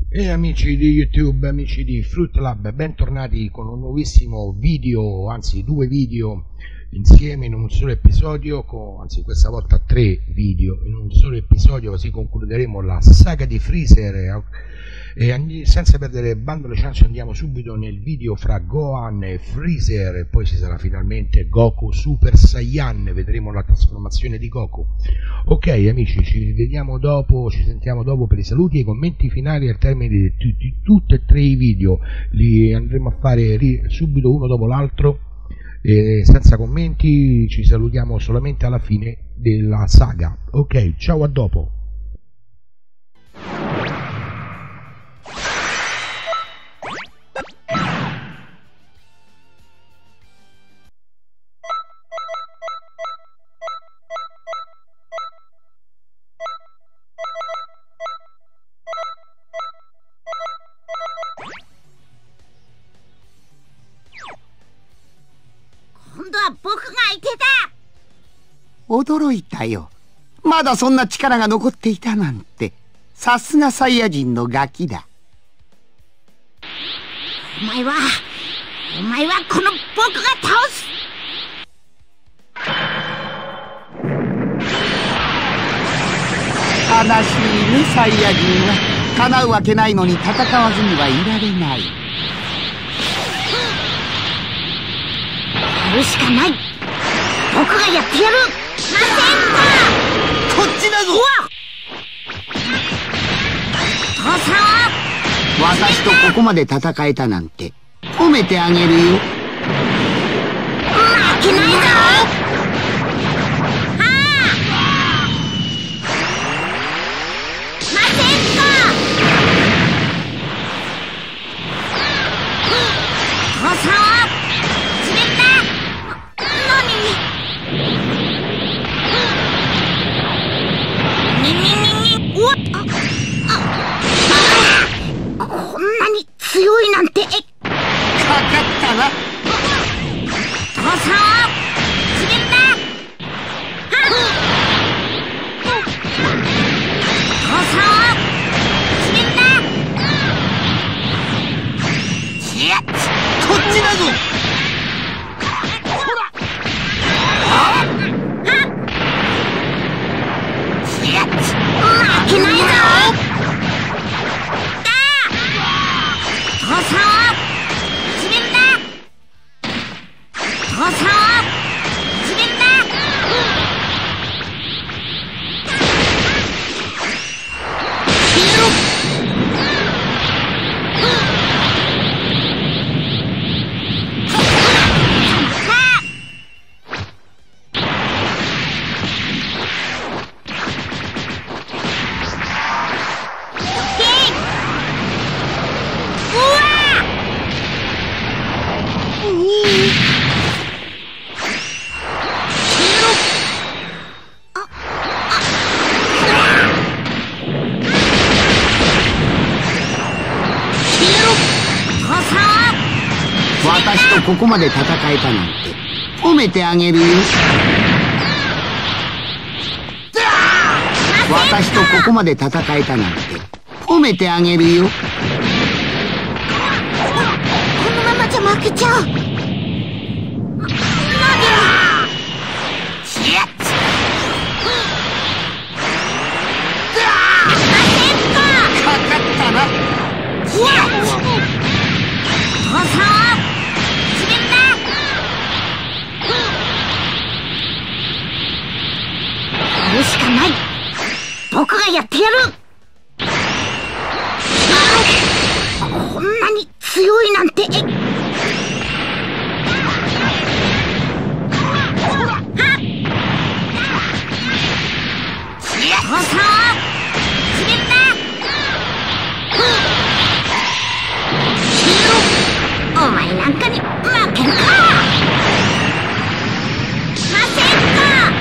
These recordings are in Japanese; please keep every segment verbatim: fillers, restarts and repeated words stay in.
E amici di YouTube, amici di Fruit Lab, bentornati con un nuovissimo video, anzi due video insieme in un solo episodio, con, anzi questa volta tre video in un solo episodio, così concluderemo la saga di Freezer. E senza perdere bando alle ciance andiamo subito nel video fra Gohan e Freezer, e poi ci sarà finalmente Goku Super Saiyan, vedremo la trasformazione di Goku. Ok amici, ci vediamo dopo, ci sentiamo dopo per i saluti e i commenti finali al termine di, di, di tutti e tre i video. Li andremo a fare subito uno dopo l'altro, e senza commenti, ci salutiamo solamente alla fine della saga. Ok, ciao, a dopo. 驚いたよ。まだそんな力が残っていたなんて。さすがサイヤ人のガキだ。 お前はお前はこの僕が倒す。 悲しいね、サイヤ人は。叶うわけないのに戦わずにはいられない。 やるしかない。僕がやってやる。ませんか。 こっちだぞ。 父さん、 私とここまで戦えたなんて褒めてあげるよ。 負けないぞ。はあ、ませんか。父さん、冷た。何？こんなに強いなんて。かかったな。 父さん、滑った。父さん、滑った。いや、こっちだぞ。ほら。あっ、いや、負けないぞ。父さん、滑った。父さん、滑った。 私とここまで戦えたなんて褒めてあげるよ。私とここまで戦えたなんて褒めてあげるよ。このままじゃ負けちゃう。何？しやっつ。 かかったな。 しやっつ。父さん、滑った。やるしかない。僕がやってやる。こんなに強いなんて。父さん、滑った。お前なんかに負けるか。ませんか。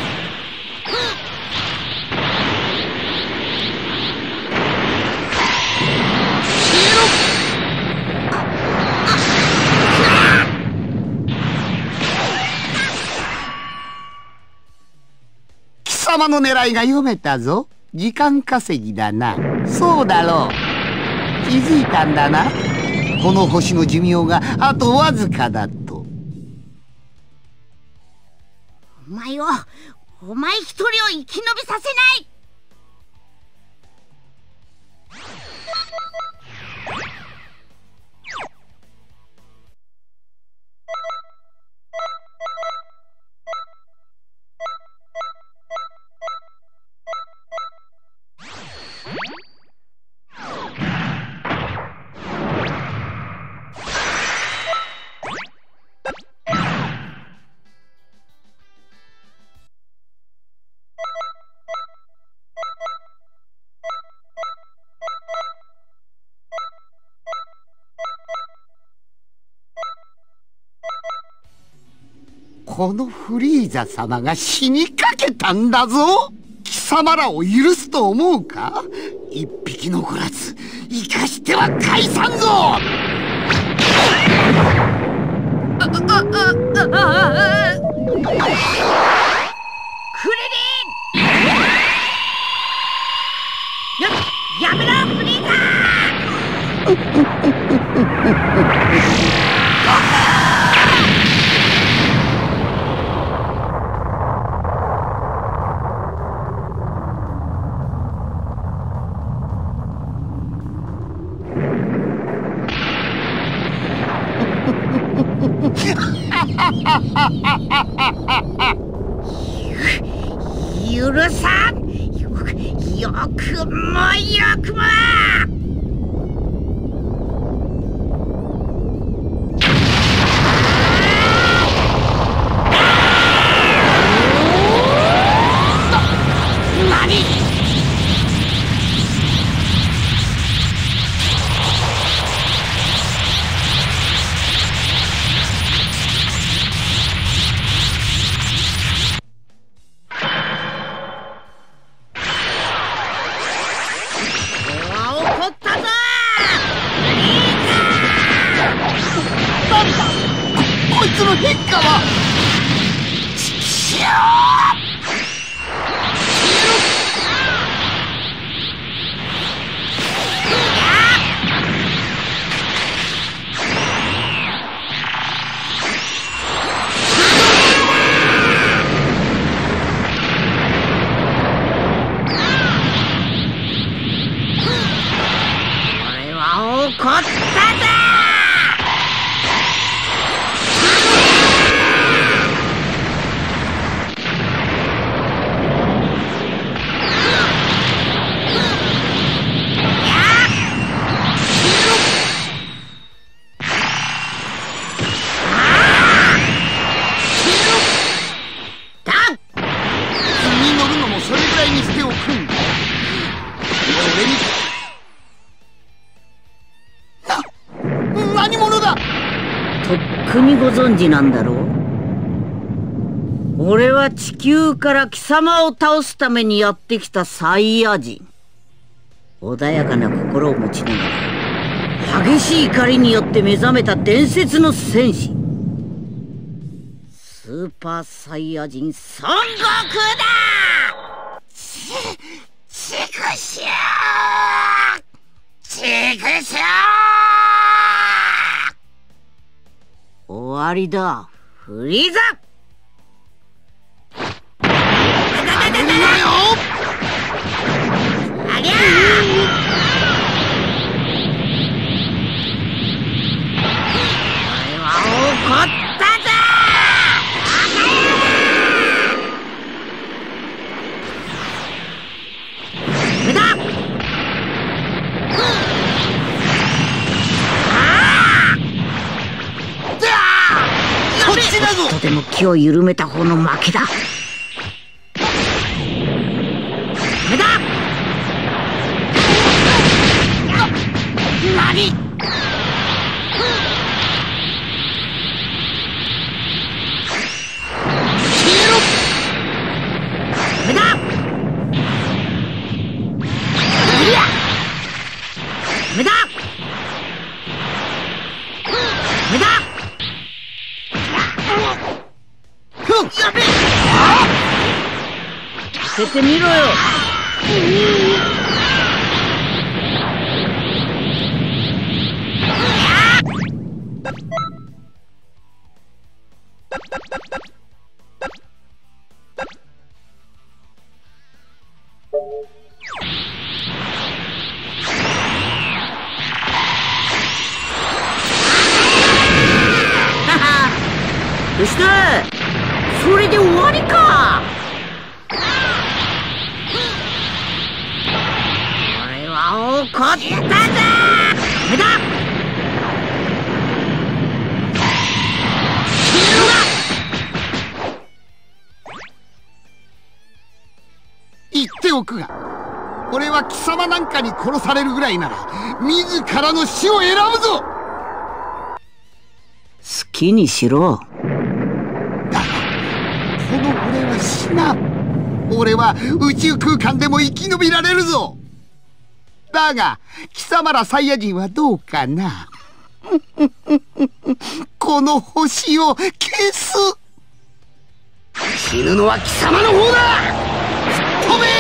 貴様の狙いが読めたぞ。時間稼ぎだな。そうだろう。 気づいたんだな。この星の寿命があとわずかだと。 お前をお前一人を生き延びさせない。 このフリーザ様が死にかけたんだぞ。貴様らを許すと思うか。一匹残らず生かしては返さんぞ。 クリリン、ややめろフリーザ許さん。よくよくもよくもその変化は。 俺は怒ったぞ。とっくにご存知なんだろう。俺は地球から貴様を倒すためにやってきたサイヤ人。穏やかな心を持ちながら激しい怒りによって目覚めた伝説の戦士、スーパーサイヤ人孫悟空だ。ち、ちくしょう、ちくしょう。終わりだ、フリーザ。あげなよ。ありゃー。俺は怒ったぞ。無駄。こっちだぞ。とても気を緩めた方の負けだ。無駄。何？無駄。無駄。無駄。やべえ。捨ててみろよ。 してそれで終わりか。俺は怒ったぜ。ダメだ。 言っておくが、俺は貴様なんかに殺されるぐらいなら自らの死を選ぶぞ。 好きにしろ。 だがこの俺は死なん。俺は宇宙空間でも生き延びられるぞ。だが貴様らサイヤ人はどうかな。この星を消す。死ぬのは貴様の方だ。飛べ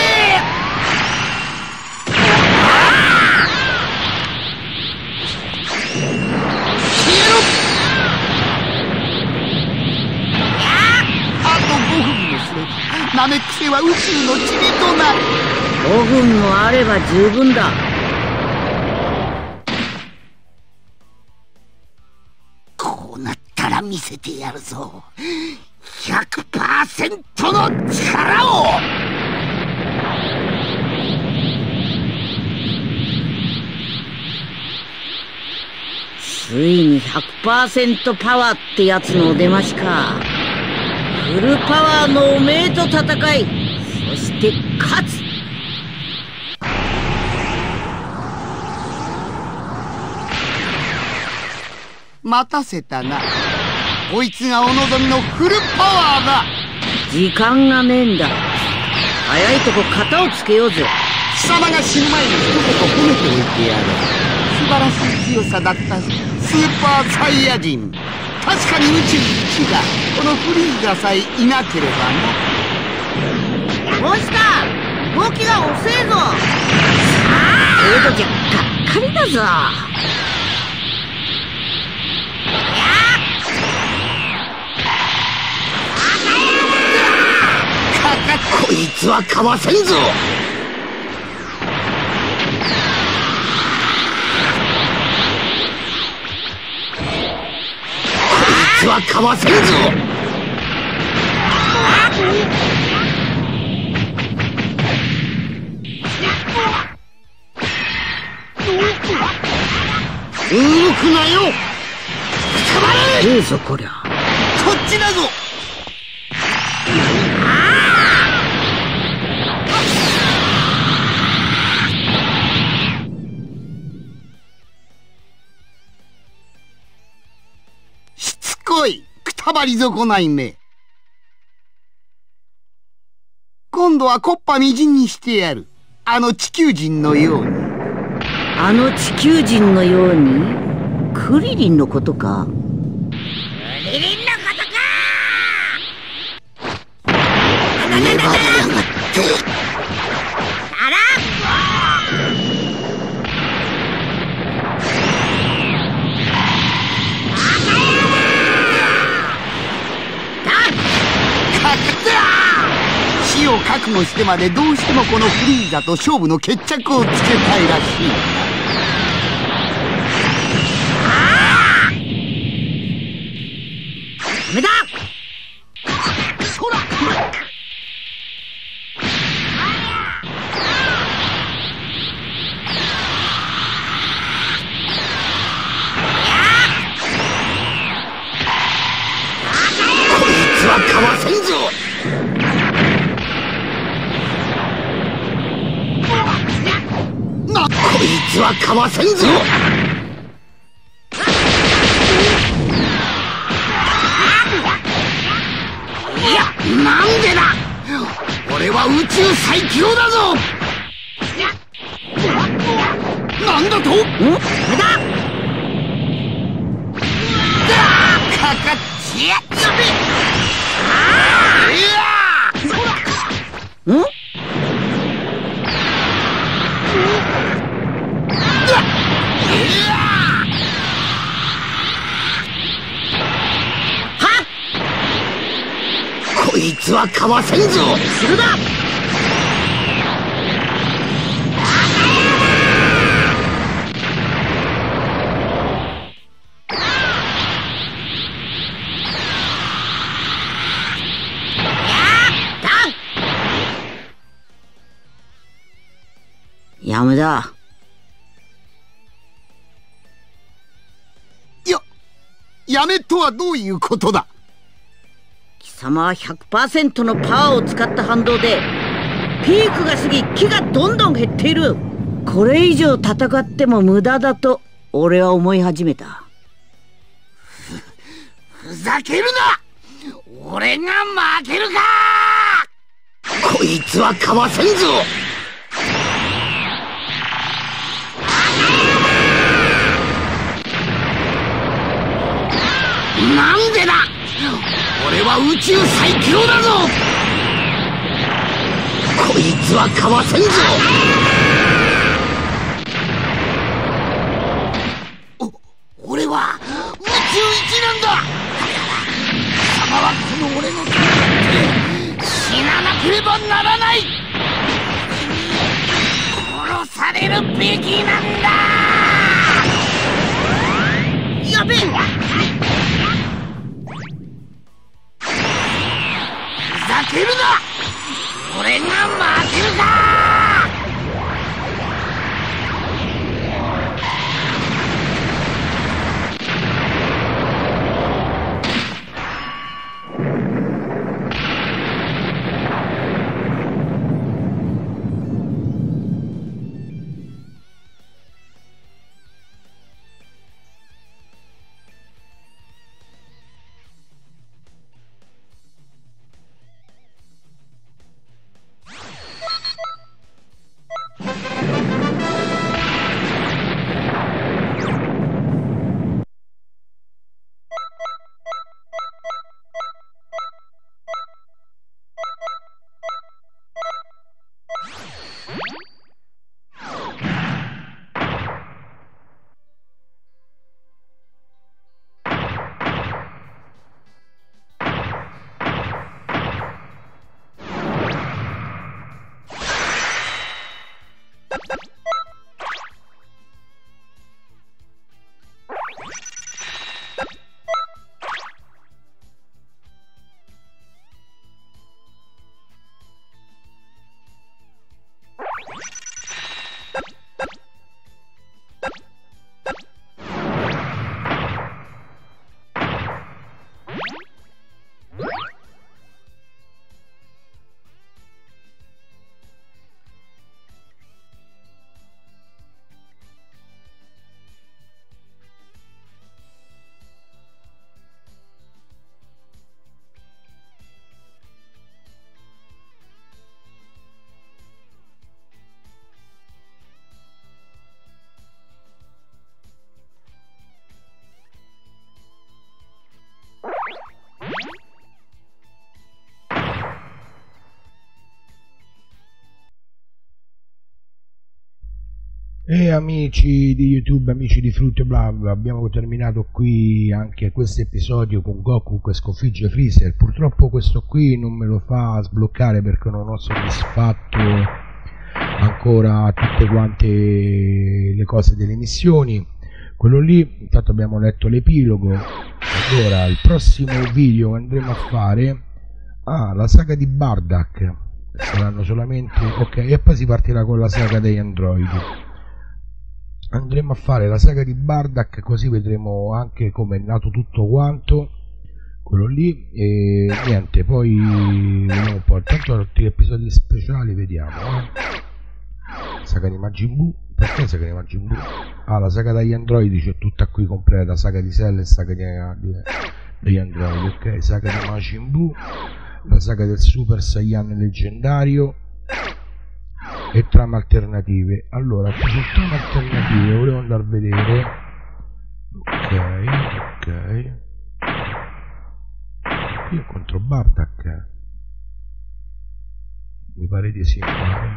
ナメック星は宇宙の塵となる。 ごふんもあれば十分だ。 こうなったら見せてやるぞ。 ひゃくパーセント の力を。 ついに ひゃくパーセント パワーってやつのお出ましか。フルパワーのおめえと戦い、そして勝つ。 待たせたな。こいつがお望みのフルパワーだ。 時間がねえんだ。早いとこ型をつけようぜ。 貴様が死ぬ前に一言褒めておいてやる。素晴らしい強さだったスーパーサイヤ人。確かに宇宙一だ。このフリーザさえいなければな。 どうした？動きが遅えぞ。さあ程度じゃがっかりだぞ。 こいつはかわせんぞ。こいつはかわせんぞ。動くなよ。捕まれ。 ええぞこりゃ。 こっちだぞ。来い、くたばり損ないめ。今度は木っ端みじんにしてやる。あの地球人のように。 あの地球人のように？クリリンのことか？クリリンのことか！ 粘りやがって。 あら！ 死を覚悟してまでどうしてもこのフリーザと勝負の決着をつけたいらしい。 ダメだ。 そら。こいつはかわせんぞ。こいつはかわせんぞ。いや、なんでだ。俺は宇宙最強だぞ。なんだと？ん？だ。かかっちやっちゃべ。いや。ん？こいつはかわせんぞ。するな。 メだ。 や、やめとはどういうことだ。 貴様は ひゃくパーセント のパワーを使った反動でピークが過ぎ木がどんどん減っている。これ以上戦っても無駄だと俺は思い始めた。 ふざけるな。俺が負けるか。こいつはかわせんぞ。なんでだ。俺は宇宙最強だぞ。こいつはかわせんぞ。お、俺は宇宙一なんだ。貴様はこの俺のために死ななければならない。殺されるべきなんだ。やべえ。ふざけるな。俺が負けるか。 E amici di YouTube, amici di Fruit Blog, abbiamo terminato qui anche questo episodio con Goku che sconfigge Freezer. Purtroppo questo qui non me lo fa sbloccare perché non ho soddisfatto ancora tutte quante le cose delle missioni. Quello lì, intanto abbiamo letto l'epilogo. Allora, il prossimo video che andremo a fare, ah, la saga di Bardock, saranno solamente, ok, e poi si partirà con la saga degli androidi. Andremo a fare la saga di Bardock, così vedremo anche come è nato tutto quanto, quello lì, e niente, poi vediamo un po', intanto altri episodi speciali vediamo, eh. Saga di Majin Buu, perché saga di Majin Buu? Ah, la saga degli androidi c'è tutta qui completa, saga di Cell e saga di, di, degli androidi, ok, saga di Majin Buu, la saga del Super Saiyan leggendario e trame alternative. Allora, qui su trame alternative volevo andare a vedere, ok, ok, qui è contro Bardock, mi pare di sì,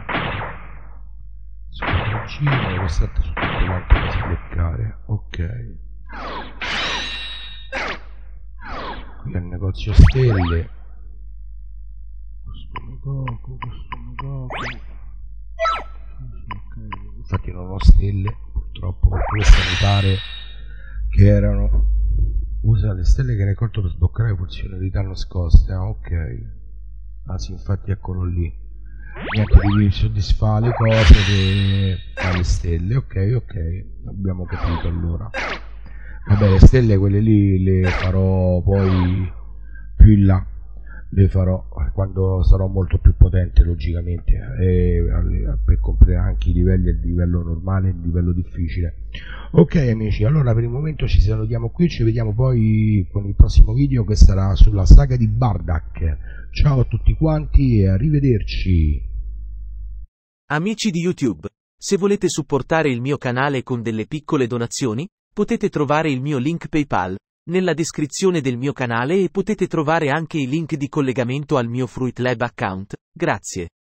sconfiggino, quest'altro su tutto quanto da sbloccare, ok, qui è il negozio stelle, costume Goku, costume Goku, okay. Infatti non ho stelle purtroppo, perché queste mi pare che erano, usa le stelle che hai raccolto per sbloccare funzionalità nascoste, ah ok, ah sì, infatti eccolo lì. niente, devi soddisfare le cose che fa le stelle. Ok, ok, abbiamo capito. Allora vabbè, le stelle quelle lì le farò poi più in là, le farò quando sarò molto più potente, logicamente, e per comprare anche i livelli, il livello normale e il livello difficile. Ok amici, allora per il momento ci salutiamo qui, ci vediamo poi con il prossimo video che sarà sulla saga di Bardak. Ciao a tutti quanti e arrivederci. Amici di YouTube, se volete supportare il mio canale con delle piccole donazioni, potete trovare il mio link PayPal nella descrizione del mio canale e potete trovare anche i link di collegamento al mio Fruit Lab account. Grazie.